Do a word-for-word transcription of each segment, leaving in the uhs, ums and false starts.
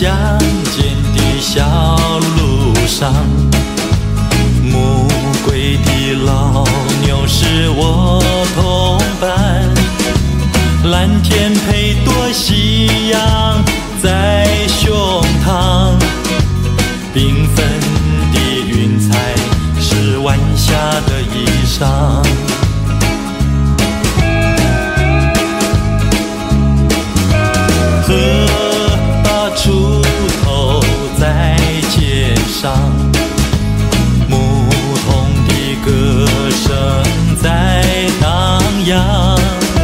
乡间的小路上，暮归的老牛是我同伴，蓝天配朵夕阳在胸膛，缤纷的云彩是晚霞的衣裳。河把锄头在肩上，牧童的歌声在荡漾。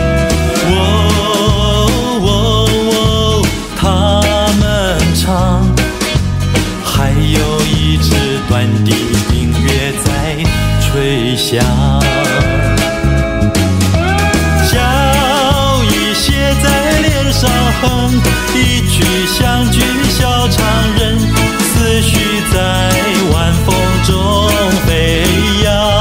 喔喔喔，他们唱，还有一支短的音乐在吹响。笑意写在脸上哼，一曲乡居小唱人，思绪在晚风中飞扬。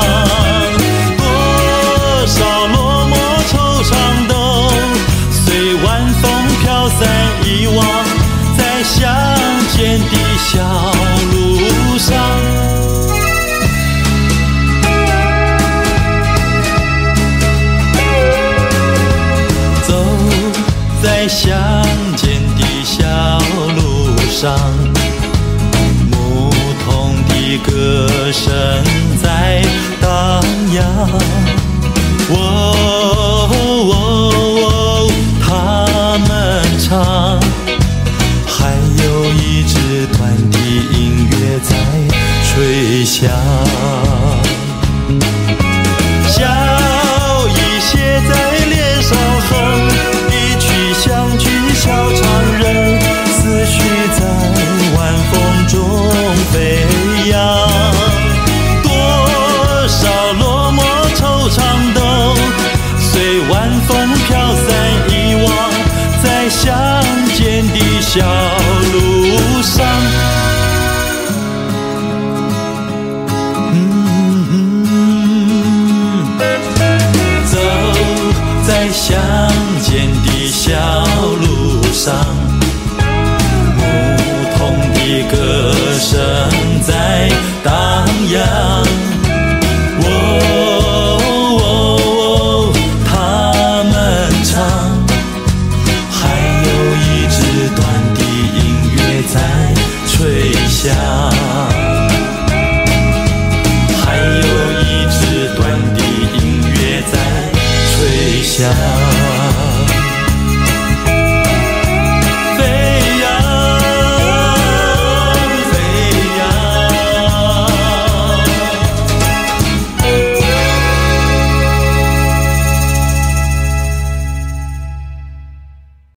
多少落寞惆怅都随晚风飘散遗忘，在乡间的小路上。走在乡间的小路上，牧童的歌声在荡漾。喔喔喔，他们唱，还有一支短的音乐在吹响。笑意写在脸上哼，一曲乡居小唱人，思绪在晚风中飞扬。多少落寞惆怅都随晚风飘散遗忘，在乡间的小路上。走在乡间的小路上，牧童的歌声在荡漾。喔喔喔，他们唱，还有一支短的音乐在吹响。